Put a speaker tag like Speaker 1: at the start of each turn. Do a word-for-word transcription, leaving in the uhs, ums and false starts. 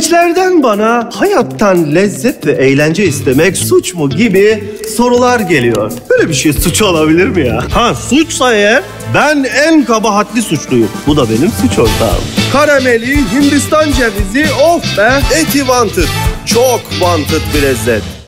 Speaker 1: Gençlerden bana hayattan lezzet ve eğlence istemek suç mu gibi sorular geliyor. Böyle bir şey suç olabilir mi ya? Ha, suçsa eğer ben en kabahatli suçluyum. Bu da benim suç ortağım. Karameli, Hindistan cevizi, of be! Eti wanted. Çok wanted bir lezzet.